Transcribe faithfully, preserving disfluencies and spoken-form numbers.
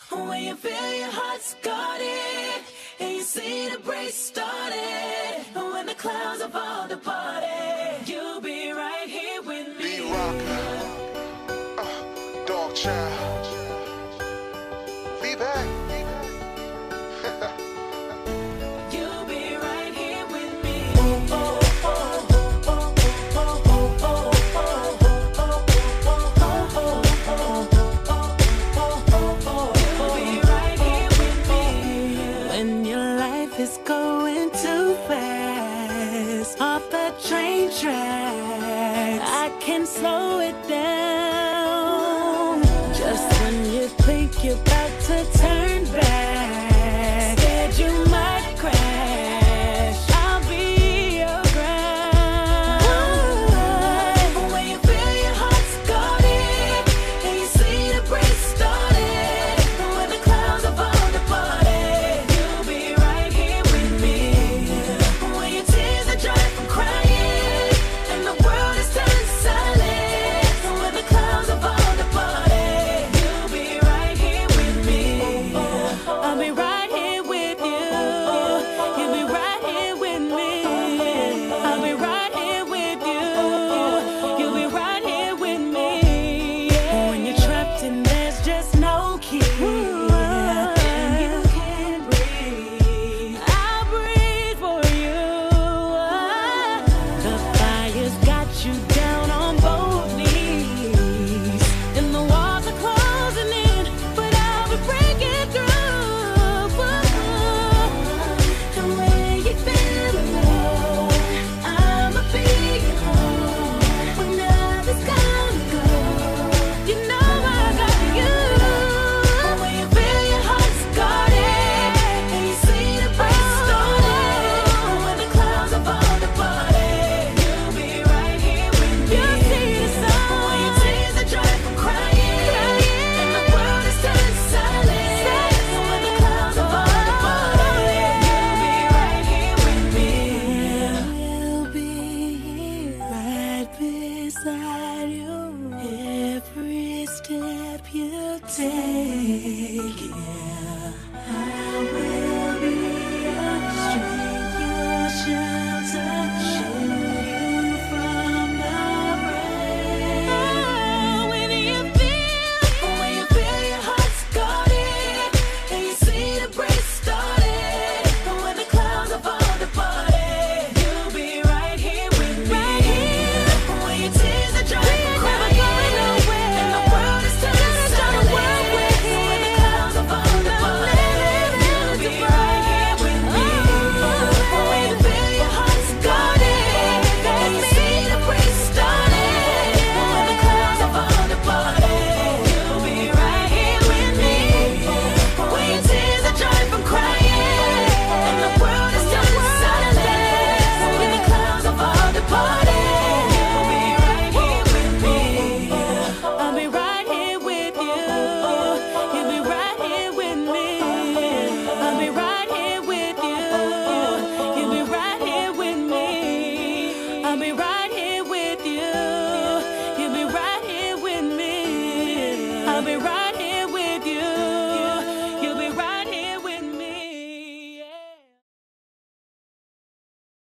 When you feel your heart's guarded and you see the break started, when the clouds have all departed, you'll be right here with me. B-Rock, uh, Dog Child, V-Back. You'll be right here with me. It's going too fast off the train track. I can slow it down. Just when you think you're about to turn back, scared you might crash, I'll be your ground. When you feel your heart's guarded and you see the break started, when the clouds have all departed, every step you take.